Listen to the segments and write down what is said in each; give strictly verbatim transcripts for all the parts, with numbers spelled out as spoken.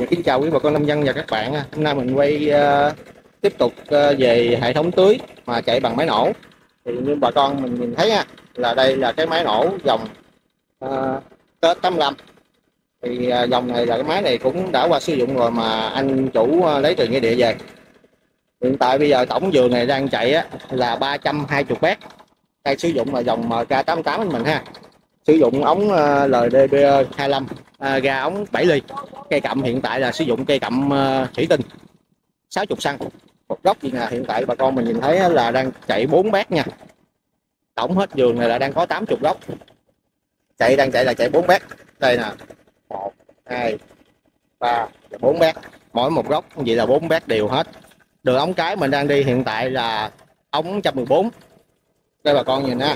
Kính chào quý bà con nông dân và các bạn. Hôm nay mình quay uh, tiếp tục uh, về hệ thống tưới mà chạy bằng máy nổ. Thì như bà con mình nhìn thấy ha, là đây là cái máy nổ dòng uh, T tám lăm. Thì uh, dòng này là cái máy này cũng đã qua sử dụng rồi mà anh chủ uh, lấy từ nghĩa địa về. Hiện tại bây giờ tổng vườn này đang chạy á, là ba trăm hai mươi bét. Đây sử dụng là dòng M K tám tám của mình ha. Sử dụng ống uh, L D B hai lăm, uh, ga ống bảy ly. Cây cặm hiện tại là sử dụng cây cặm uh, thủy tinh sáu mươi xăng. Một gốc gì nè, hiện tại bà con mình nhìn thấy là đang chạy bốn bát nha. Tổng hết vườn này là đang có tám mươi gốc. Chạy đang chạy là chạy bốn bát. Đây nè. một hai ba bốn bát. Mỗi một gốc vậy là bốn bát đều hết. Đường ống cái mình đang đi hiện tại là ống một trăm mười bốn. Đây bà con nhìn nha.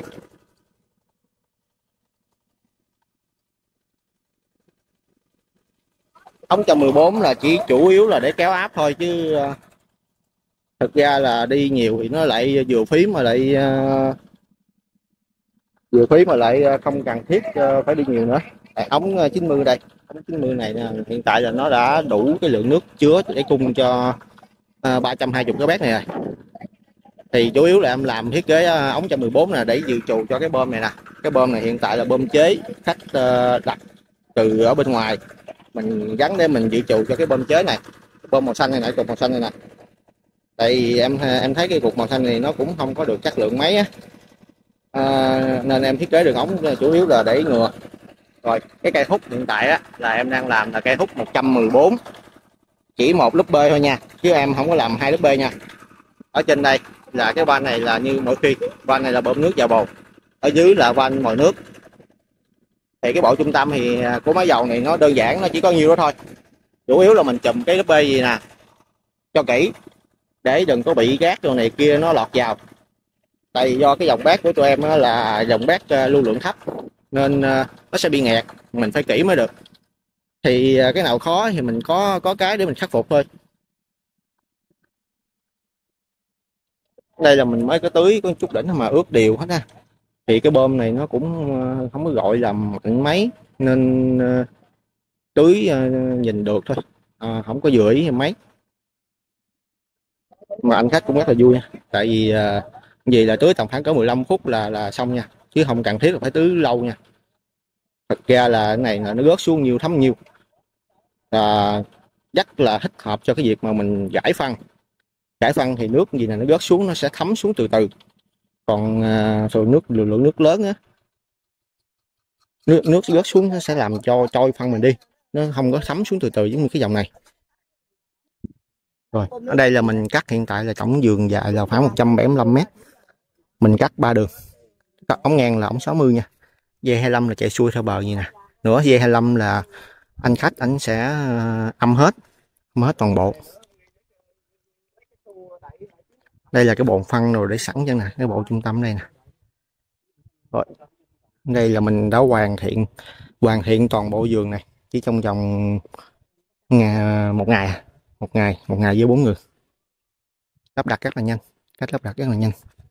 Ống một trăm mười bốn là chỉ chủ yếu là để kéo áp thôi, chứ thực ra là đi nhiều thì nó lại vừa phí mà lại uh, vừa phí mà lại không cần thiết uh, phải đi nhiều nữa. Tại ống chín mươi đây, ống chín mươi này nè, hiện tại là nó đã đủ cái lượng nước chứa để cung cho uh, ba trăm hai mươi cái bét này rồi. Thì chủ yếu là em làm thiết kế uh, ống một trăm mười bốn là để dự trù cho cái bơm này nè. Cái bơm này hiện tại là bơm chế khách uh, đặt từ ở bên ngoài, mình gắn để mình dự trù cho cái bơm chế này. Bơm màu xanh này nè, cục màu xanh này nè. Tại em em thấy cái cục màu xanh này nó cũng không có được chất lượng mấy á, à, nên em thiết kế đường ống chủ yếu là để ngừa. Rồi cái cây hút hiện tại á là em đang làm là cây hút một trăm mười bốn, chỉ một lớp bê thôi nha, chứ em không có làm hai lớp bê nha. Ở trên đây là cái van này là như mỗi khi van này là bơm nước vào bồn, ở dưới là van mồi nước. Thì cái bộ trung tâm thì của máy dầu này nó đơn giản, nó chỉ có nhiêu đó thôi. Chủ yếu là mình chùm cái lớp bê gì nè cho kỹ, để đừng có bị gác đồ này kia nó lọt vào. Tại vì do cái dòng bát của tụi em là dòng bát lưu lượng thấp nên nó sẽ bị nghẹt, mình phải kỹ mới được. Thì cái nào khó thì mình có có cái để mình khắc phục thôi. Đây là mình mới có tưới có chút đỉnh mà ướt đều hết ha. Thì cái bơm này nó cũng không có gọi là mạnh mấy nên tưới nhìn được thôi, à, không có vừa ý mấy. Mà anh khách cũng rất là vui nha, tại vì à, gì là tưới tầm khoảng cỡ mười lăm phút là là xong nha, chứ không cần thiết là phải tưới lâu nha. Thật ra là cái này là nó rớt xuống nhiều thấm nhiều, à, rất là thích hợp cho cái việc mà mình giải phân. Giải phân thì nước gì là nó rớt xuống nó sẽ thấm xuống từ từ. Còn à, rồi nước lượng, lượng nước lớn á, nước nước rớt xuống nó sẽ làm cho trôi phân mình đi, nó không có thấm xuống từ từ giống như cái dòng này. Rồi ở đây là mình cắt, hiện tại là tổng vườn dài là khoảng một trăm bảy mươi lăm mét, mình cắt ba đường. Cắt ống ngang là ống sáu mươi nha, dây hai mươi lăm là chạy xuôi theo bờ như nè. Nữa dây hai mươi lăm là anh khách anh sẽ âm hết, âm hết toàn bộ. Đây là cái bồn phân rồi để sẵn cho nè, cái bộ trung tâm đây nè. Rồi đây là mình đã hoàn thiện hoàn thiện toàn bộ vườn này chỉ trong vòng một ngày một ngày một ngày với bốn người. Lắp đặt rất là nhanh, cách lắp đặt rất là nhanh.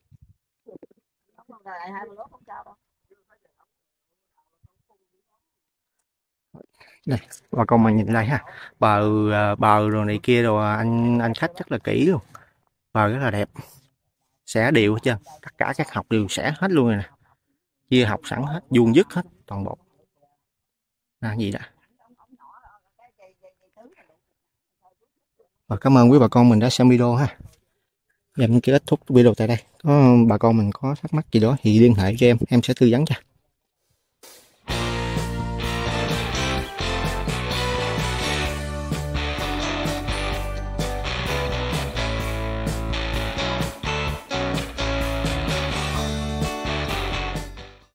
Đây bà con mình nhìn lại ha, bờ bờ rồi này kia rồi anh anh khách rất là kỹ luôn, bờ rất là đẹp, xẻ đều hết trơn, tất cả các học đều xẻ hết luôn rồi nè, chia học sẵn hết, vuông dứt hết toàn bộ. À, gì đó. Và cảm ơn quý bà con mình đã xem video ha. Em kết thúc video tại đây. Có bà con mình có thắc mắc gì đó thì liên hệ cho em, em sẽ tư vấn cho.